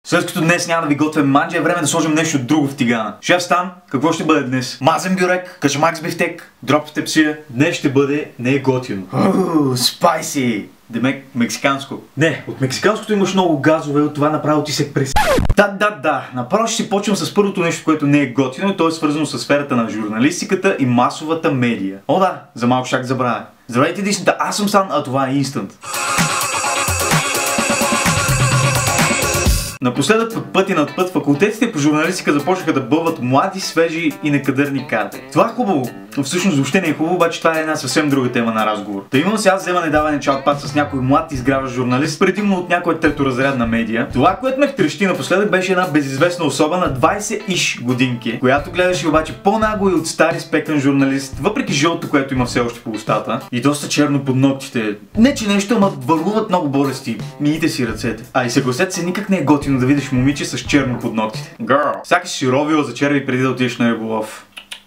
След като днес няма да ви готвим манджа, е време да сложим нещо друго в тигана. Шеф Стан, какво ще бъде днес? Мазен бюрек, кашамак с бифтек, дроп в тепсия. Днес ще бъде не е готино. Спайси! Демек, мексиканско. Не, от мексиканското имаш много газове, от това направо ти се прес... Да. Направо ще си почвам с първото нещо, което не е готино, и то е свързано с сферата на журналистиката и масовата медия. О да, за малко шак забравя. Здравейте дишната, аз съм Стан, а това е Instant. Напоследък от път и над път факултетите по журналистика започнаха да бълват млади, свежи и некадърни кадри. Това е хубаво, но всъщност въобще не е хубаво, обаче това е една съвсем друга тема на разговор. Та имам сега вземане даване чаотпад с някой млад изграващ журналист, предимно от някоя треторазрядна медия. Това, което ме втрещи напоследък, беше една безизвестна особа на 20-иш годинки, която гледаше обаче по-наго и от стари спекан журналист, въпреки жълто, което има все още по устата и доста черно под ногтите. Не че нещо, ама върлуват много болести. Миете си ръцете. А и съгласете се, никак не е готино да видиш момиче с черно под ногтите. Girl, сякаш си ровила за черви преди да отидеш на риболов.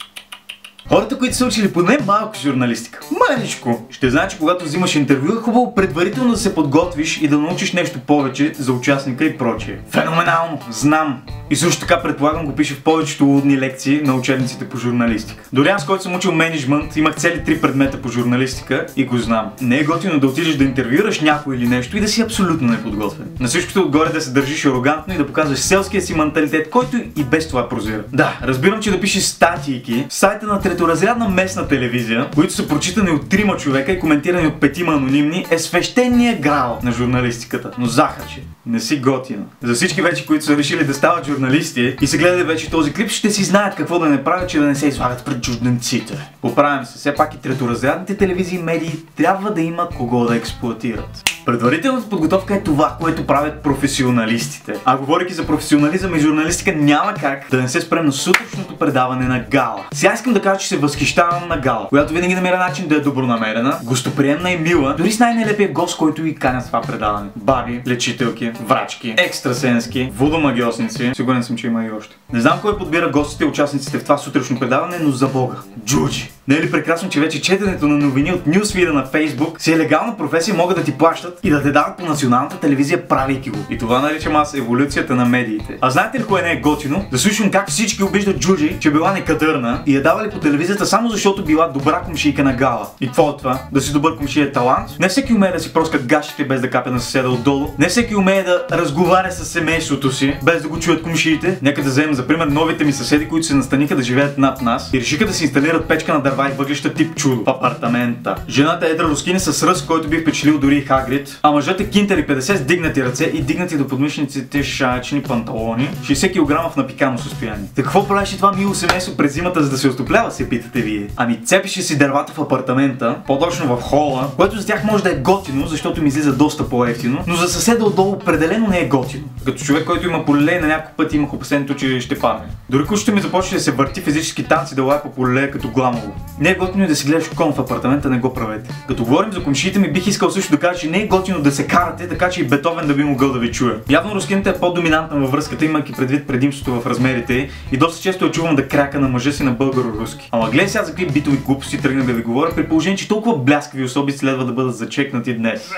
Хората, които са учили поне малко журналистика, маничко, ще знаят, че когато взимаш интервю е хубаво предварително да се подготвиш и да научиш нещо повече за участника и прочие. Феноменално, знам. И също така предполагам го пише в повечето уводни лекции на учебниците по журналистика. Дори аз, който съм учил мениджмънт, имах цели 3 предмета по журналистика и го знам. Не е готино да отидеш да интервюираш някой или нещо и да си абсолютно неподготвен. На всичкото отгоре да се държиш арогантно и да показваш селския си менталитет, който и без това прозира. Да, разбирам, че да пишеш статийки в сайта на треторазрядна местна телевизия, които са прочитани от 3 човека и коментирани от 5 анонимни, е свещения грал на журналистиката. Но захарче, не си готино. За всички вече, които са решили да стават журналисти и се гледат вече този клип, ще си знаят какво да не правят, че да не се излагат пред чужденците. Поправям се, все пак и треторазрядните телевизии и медии трябва да имат кого да експлоатират. Предварителната подготовка е това, което правят професионалистите. А говорейки за професионализъм и журналистика, няма как да не се спрем на сутрешното предаване на Гала. Сега искам да кажа, че се възхищавам на Гала, която винаги намира начин да е добронамерена, гостоприемна и мила, дори с най-нелепия гост, който и каня с това предаване. Баби, лечителки, врачки, екстрасенски, водомагиосници. Сигурен съм, че има и още. Не знам кой подбира гостите и участниците в това сутрешно предаване, но за Бога. Джуджи! Не е ли прекрасно, че вече четенето на новини от нюсфида на Фейсбук си е легална професия, могат да ти плащат и да те дават по националната телевизия, правейки го. И това наричам аз еволюцията на медиите. А знаете ли кое не е готино? Да слушам как всички обиждат Джуджи, че била некадърна и я давали по телевизията само защото била добра комшийка на Гала. И какво от това? Да си добър комшия е талант? Не всеки умее да си проска гащите без да капе на съседа отдолу. Не всеки умее да разговаря с семейството си без да го чуят комшиите. Нека да вземем за пример новите ми съседи, които се настаниха да живеят над нас и решиха да си инсталират печка на дърва и въглища тип чудо в апартамента. Жената е едра рускиня с ръст, който би впечатлил дори и Хагрид, а мъжът е кинтери 50 с дигнати ръце и дигнати до подмишниците шаечни панталони, 60 кг в напикано състояние. Так какво правеше това мило семейство през зимата, за да се отоплява, се питате вие? Ами цепише си дървата в апартамента, по-точно в хола, което за тях може да е готино, защото ми излиза доста по-евтино, но за съседа отдолу определено не е готино. Като човек, който има полелей, на някой път имах опасението, че ще падне. Дори кучето ми започне да се върти физически танци, да лая по полелея като гламово. Не е готино и да си гледаш кон в апартамента, не го правете. Като говорим за комшиите ми, бих искал също да кажа, че не е готино да се карате, така че и Бетовен да би могъл да ви чуе. Явно рускината е по-доминантна във връзката, имайки предвид предимството в размерите и доста често я чувам да кряка на мъжа си на българо-руски. Ама гледай сега за какви битови глупости тръгна да ви говоря, при положение, че толкова бляскави особи следва да бъдат зачекнати днес.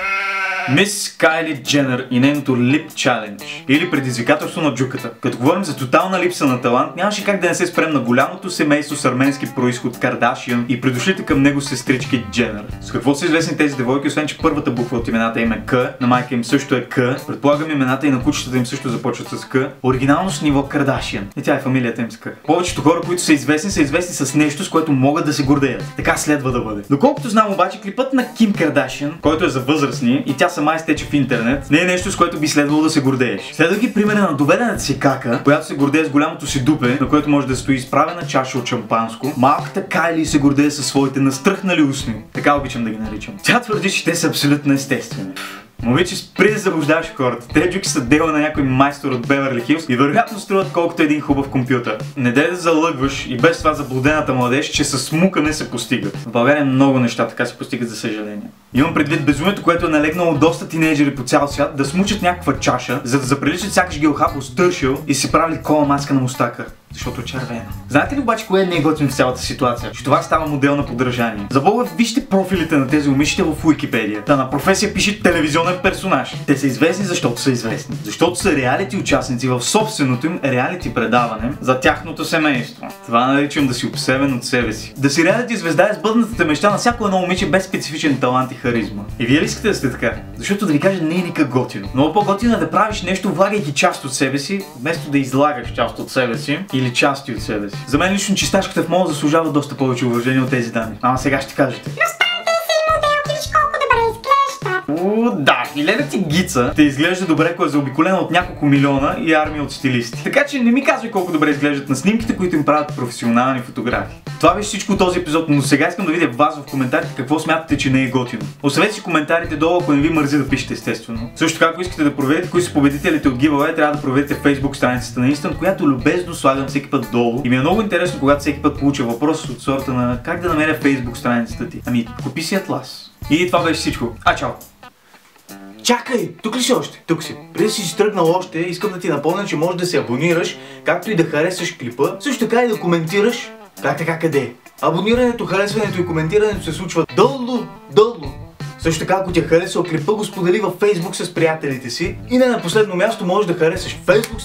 Мис Кайли Дженър и нейното Lip Challenge, или предизвикателство на джуката. Като говорим за тотална липса на талант, нямаше как да не се спрем на голямото семейство с арменски произход Кардашиан и придошлите към него сестрички Дженър. С какво са известни тези девойки, освен че първата буква от имената им е К, на майка им също е К, предполагам имената и на кучетата им също започват с К, оригинално с ниво Кардашиан. И тя е фамилията им с К. Повечето хора, които са известни с нещо, с което могат да се гордеят. Така следва да бъде. Доколкото знам обаче, клипът на Ким Кардашиан, който е за възрастни и тя сама изтече в интернет, не е нещо, с което би следвало да се гордееш. Следвайки примера на доведената си кака, която се гордее с голямото си дупе, на което може да стои изправена чаша от шампанско, малката Кайли се гордее със своите настръхнали устни. Така обичам да ги наричам. Тя твърди, че те са абсолютно естествени. Момиче, спри да заблуждаваш хората. Те джуки са дела на някой майстор от Беверли Хилс и вероятно струват колкото един хубав компютър. Не дай да залъгваш и без това заблудената младеж, че с мукане се постигат. В България много неща така се постигат, за съжаление. Имам предвид безумието, което е налегнало доста тинейджери по цял свят да смучат някаква чаша, за да заприличат сякаш ги охапал стършил и си правили кола маска на мустака. Защото е червена. Знаете ли обаче кое не е готино в цялата ситуация? Че това става модел на подражание. За Бога, вижте профилите на тези момичета в Уикипедия. Та на професия пише телевизионен персонаж. Те са известни, защото са известни. Защото са реалити участници в собственото им реалити предаване за тяхното семейство. Това наричам да си обсебен от себе си. Да си реалити звезда е сбъднатата мечта на всяко едно момиче без специфичен талант и харизма. И вие ли искате да сте така? Защото да ви кажа, не е никак готино. Много по-готино е да правиш нещо, влагайки част от себе си, вместо да излагаш част от себе си или части от себе си. За мен лично чистачката в мола заслужава доста повече уважение от тези дами. Ама сега ще кажете. Да, хиледа ти гица те изглежда добре, ако е заобиколена от няколко милиона и армия от стилисти. Така че не ми казвай колко добре изглеждат на снимките, които им правят професионални фотографии. Това беше всичко от този епизод, но сега искам да видя вас в коментарите какво смятате, че не е готино. Оставете си коментарите долу, ако не ви мързи да пишете, естествено. Също така, ако искате да проверите кои са победителите от giveaway, трябва да проверите Facebook страницата на Instant, която любезно слагам всеки път долу. И ми е много интересно, когато всеки път получа въпрос от сорта на как да намеря Facebook страницата ти. Ами, купи си Атлас. И това беше всичко. Чао! Чакай! Тук ли си още? Тук си. Преди да си тръгнал още, искам да ти напомня, че можеш да се абонираш, както и да харесаш клипа, също така и да коментираш. Как така къде? Абонирането, харесването и коментирането се случва долу. Също така, ако ти е харесал клипа, го сподели във Facebook с приятелите си. И не на последно място можеш да харесаш Facebook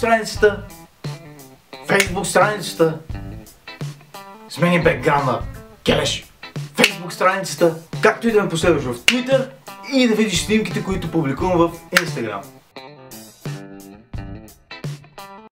страницата. Смени бекграунда. Келеш. Facebook страницата, както и да ме последваш в Twitter и да видиш снимките, които публикувам в Instagram.